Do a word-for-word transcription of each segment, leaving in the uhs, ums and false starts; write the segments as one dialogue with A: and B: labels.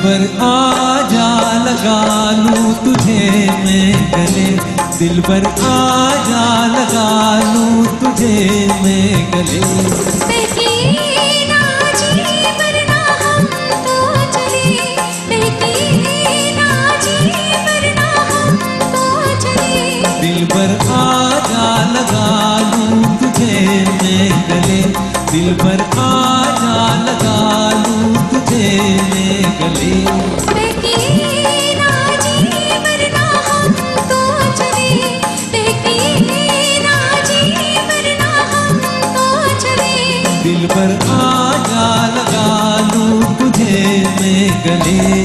A: दिलबर आजा लगा लूं तुझे मैं गले, दिलबर आजा लगा लूं तुझे मैं गले। दिलबर आजा लगा लूं तुझे मैं गले, दिलबर आजा लगा लूं तुझे मैं गले। दिलबर आजा लगा लूं तुझे मैं गले।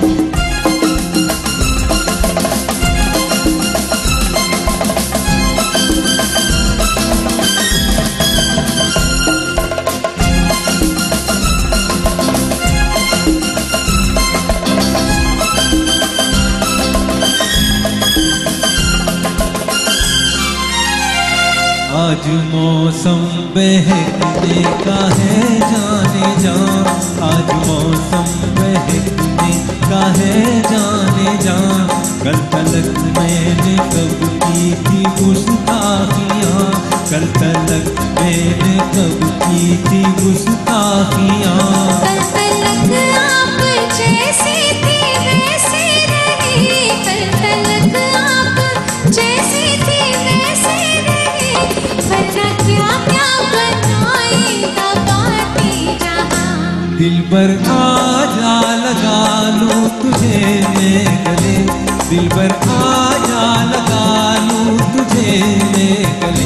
A: आज मौसम बहकने का है जाने जा, आज मौसम बहकने का है जाने जा। कल तलक मैंने कब की थी गुस्ताखियाँ, कल तलक मैंने कब की थी गुस्ताखियाँ।
B: कल तलक आप जैसे थे वैसे रहे, कल तलक आप जैसे थे वैसे रहे, वरना क्या क्या बनाएगा बातें जहां।
A: दिलबर आजा लगा लूं तुझे मैं गले, दिलबर आजा लगा लूं तुझे मैं गले।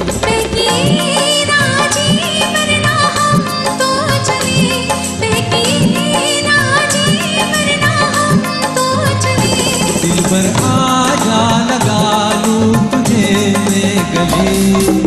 A: दिलबर आजा लगा लूं तुझे मैं गले।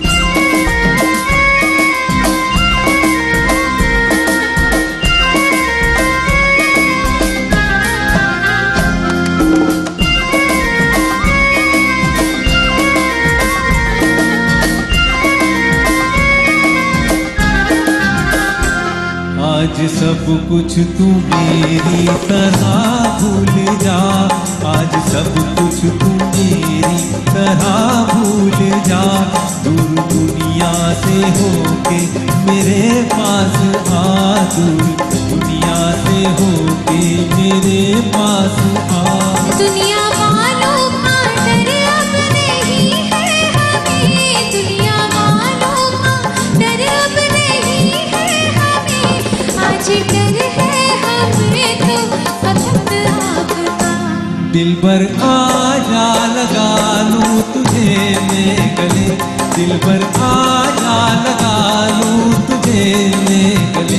A: आज सब कुछ तू मेरी तरह भूल जा, आज सब कुछ तू मेरी तरह भूल जा। दूर दुनिया से होके मेरे पास आ, दूर दुनिया से होके मेरे पास आ।
B: दुनिया वालों का डर अब नहीं है हमें, दुनिया वालों का डर अब नहीं है हमें, आज डर है हमें तो फकत आपका।
A: दिलबर आजा लगा लूं तुझे मैं गले, दिलबर आजा लगा लूं तुझे मैं गले।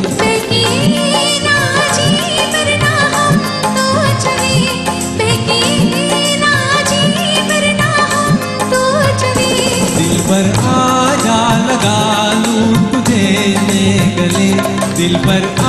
A: दिलबर आजा लगा लूं तुझे मैं गले, दिलबर